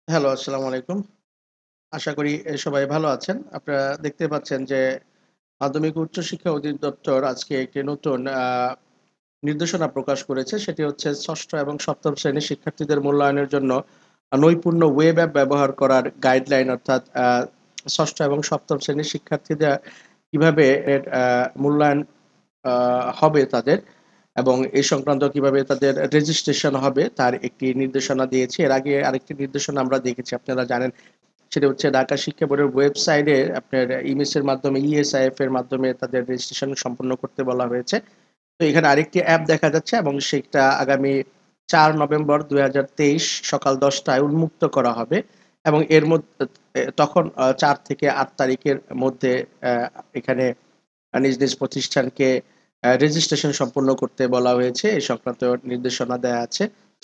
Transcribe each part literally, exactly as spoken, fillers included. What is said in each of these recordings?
Hello, আসসালামু আলাইকুম। আশা করি এ সবাই ভালো আছেন। আপনারা দেখতে পাচ্ছেন যে মাধ্যমিক উচ্চ শিক্ষা অধিদপ্তর আজকে একটি নতুন আ নির্দেশনা প্রকাশ করেছে। সেটি হচ্ছে ষষ্ঠ এবং সপ্তম শ্রেণীর শিক্ষার্থীদের মূল্যায়নের জন্য আ নৈপুণ্য ওয়েব অ্যাপ ব্যবহার করার গাইডলাইন অর্থাৎ আ ষষ্ঠ এবং সপ্তম শ্রেণীর শিক্ষার্থীরা কিভাবে এর আ মূল্যায়ন আ হবে তাদের এবং এ সংক্রান্ত কিভাবে তাদের রেজিস্ট্রেশন হবে তার একটি নির্দেশনা দিয়েছে। এর আগে আরেকটি নির্দেশনা আমরা দেখেছি আপনারা জানেন। সেটা হচ্ছে ঢাকা শিক্ষা বোর্ডের ওয়েবসাইটে আপনার ইমেইলের মাধ্যমে ইএসআইএফ এর মাধ্যমে তাদের রেজিস্ট্রেশন সম্পন্ন করতে বলা হয়েছে। তো এখানে আরেকটি অ্যাপ দেখা যাচ্ছে এবং সেটা আগামী চার নভেম্বর দুই হাজার তেইশ সকাল দশ টায় উন্মুক্ত করা হবে এবং এর মধ্যে এ তখন আ চার থেকে আট তারিখের মধ্যে অ্যা এখানে আ নিজ, নিজ প্রতিষ্ঠানকে অ্যা রেজিস্ট্রেশন সম্পন্ন করতে বলা হয়েছে। এ সংক্রান্ত নির্দেশনা দেয়া আছে।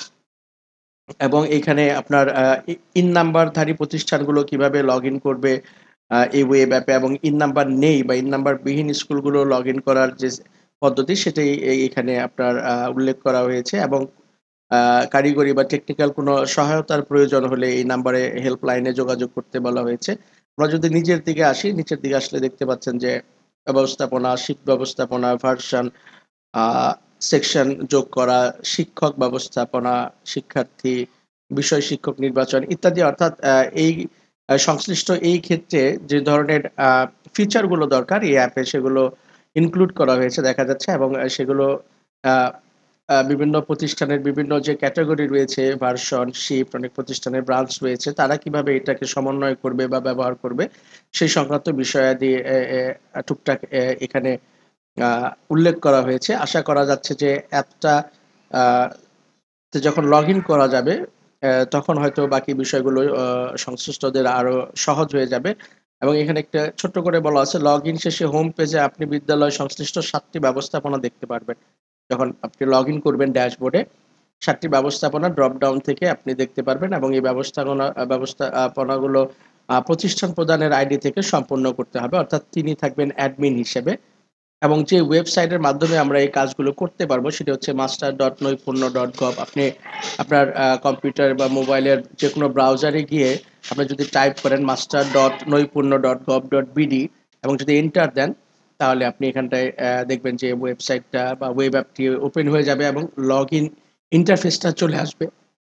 এবং এইখানে আপনার আ ই ইন নাম্বারধারী প্রতিষ্ঠানগুলো কিভাবে লগইন করবে আ এই ওয়েব অ্যাপে এবং ইন নাম্বার নেই বা ইন নাম্বার বিহীন স্কুলগুলো লগইন করার যে পদ্ধতি সেটাই এ এখানে আপনার আ উল্লেখ করা হয়েছে এবং আ কারিগরি বা টেকনিক্যাল কোনো সহায়তার প্রয়োজন হলে এই নাম্বারে হেল্পলাইনে যোগাযোগ করতে বলা হয়েছে। আমরা যদি নিচের দিকে আসি, নিচের দিকে আসলে দেখতে পাচ্ছেন যে ব্যবস্থাপনা, শিট ব্যবস্থাপনা, ভার্সন আ সেকশন যোগ করা, শিক্ষক ব্যবস্থাপনা, শিক্ষার্থী, বিষয় শিক্ষক নির্বাচন ইত্যাদি অর্থাৎ আ এই আ সংশ্লিষ্ট এই ক্ষেত্রে যে ধরনের আ ফিচার গুলো দরকার এই অ্যাপে সেগুলো ইনক্লুড করা হয়েছে দেখা যাচ্ছে এবং আ সেগুলো আ আ বিভিন্ন প্রতিষ্ঠানের বিভিন্ন যে ক্যাটেগরি রয়েছে ভার্সন, শিফট অনেক প্রতিষ্ঠানের ব্রাঞ্চ রয়েছে। তারা কিভাবে এটাকে সমন্বয় করবে বা ব্যবহার করবে সেই সংক্রান্ত বিষয়াদি এ এ টুকটাক এ এখানে আ উল্লেখ করা হয়েছে। আশা করা যাচ্ছে যে অ্যাপটা আ তে যখন লগইন করা যাবে, অ্যা তখন হয়তো বাকি বিষয়গুলো অ সংশ্লিষ্টদের আরো সহজ হয়ে যাবে এবং এখানে একটা ছোট্ট করে বলা আছে লগইন শেষে হোম পেজে আপনি বিদ্যালয় সংশ্লিষ্ট সাত টি ব্যবস্থাপনা দেখতে পারবেন। যখন আপনি লগইন করবেন ড্যাশবোর্ডে সাত টি ব্যবস্থাপনা ড্রপ ডাউন থেকে আপনি দেখতে পারবেন এবং এই ব্যবস্থাপনা আ ব্যবস্থা আ পনাগুলো আ প্রতিষ্ঠান প্রদানের আইডি থেকে সম্পন্ন করতে হবে। অর্থাৎ তিনি থাকবেন অ্যাডমিন হিসেবে। এবং যে ওয়েবসাইটের মাধ্যমে আমরা এই কাজগুলো করতে পারবো সেটা হচ্ছে master dot Naipunya dot gov আপনি আপনার আ কম্পিউটার বা মোবাইলের যেকোনো ব্রাউজারে গিয়ে আপনি যদি টাইপ করেন master dot Naipunya dot gov dot BD এবং যদি এন্টার দেন তাহলে আপনি এখানটায় অ্যা দেখবেন যে ওয়েবসাইটটা বা ওয়েব অ্যাপটি ওপেন হয়ে যাবে এবং লগইন ইন্টারফেসটা চলে আসবে।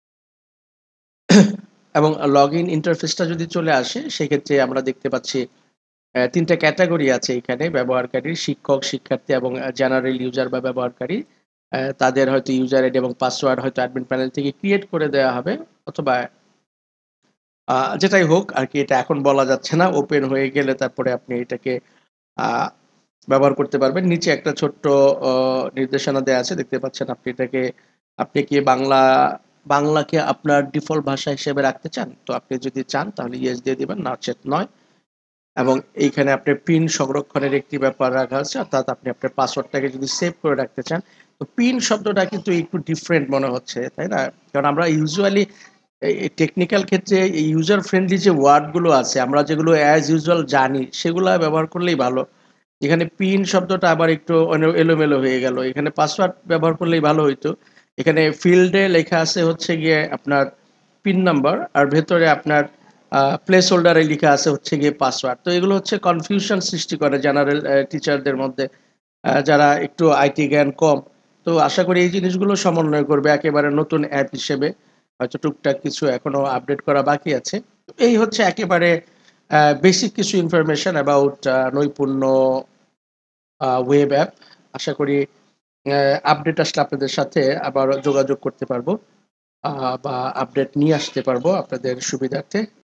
এবং লগইন ইন্টারফেসটা যদি চলে আসে সেক্ষেত্রে আমরা দেখতে পাচ্ছি অ্যা তিন টা ক্যাটেগরি আছে এখানে ব্যবহারকারীর শিক্ষক, শিক্ষার্থী এবং আ জেনারেল ইউজার বা ব্যবহারকারী। অ্যা তাদের হয়তো ইউজার আইডি এবং পাসওয়ার্ড হয়তো অ্যাডমিন প্যানেল থেকে ক্রিয়েট করে দেয়া হবে অথবা আ যেটাই হোক আরকি এটা এখন বলা যাচ্ছে না। ওপেন হয়ে গেলে তারপরে আপনি এটাকে আ ব্যবহার করতে পারবেন। নিচে একটা ছোট্ট অ নির্দেশনা দেয়া আছে। দেখতে পাচ্ছেন আপনি এটাকে আপনি কি বাংলা বাংলাকে আপনার ডিফল্ট ভাষা হিসেবে রাখতে চান? তো আপনি যদি চান তাহলে ইয়েস দিয়ে দিবেন, নচেৎ নয়। এবং এইখানে আপনার পিন সংরক্ষণের একটি ব্যাপার রাখা আছে। অর্থাৎ আপনি আপনার পাসওয়ার্ডটাকে যদি সেভ করে রাখতে চান, তো পিন শব্দটা কিন্তু একটু ডিফারেন্ট মনে হচ্ছে, তাই না? কারণ আমরা ইউজুয়ালি এই এই টেকনিক্যাল ক্ষেত্রে এই ইউজার ফ্রেন্ডলি যে ওয়ার্ড গুলো আছে, আমরা যেগুলো অ্যাজ ইউজুয়াল জানি, সেগুলা ব্যবহার করলেই ভালো। এখানে পিন শব্দটা আবার একটু অনে এলোমেলো হয়ে গেল। এখানে পাসওয়ার্ড ব্যবহার করলেই ভালো হইতো। এখানে ফিল্ডে লেখা আছে হচ্ছে গিয়ে আপনার পিন নাম্বার আর ভেতরে আপনার আ প্লেস হোল্ডারে লিখা আছে হচ্ছে গিয়ে পাসওয়ার্ড। তো এগুলো হচ্ছে কনফিউশন সৃষ্টি করে জেনারেল অ্যা টিচারদের মধ্যে আ যারা একটু আইটি জ্ঞান কম। তো আশা করি এই জিনিসগুলো সমন্বয় করবে একেবারে নতুন অ্যাপ হিসেবে। হয়তো টুকটাক কিছু এখনো আপডেট করা বাকি আছে। তো এই হচ্ছে একেবারে অ্যা বেসিক কিছু information about uh Naipunya uh web app. আশা করি অ্যা আপডেট আসলে আপনাদের সাথে আবার যোগাযোগ করতে পারবো। আ বা আপডেট নিয়ে আসতে পারবো আপনাদের সুবিধার্থে।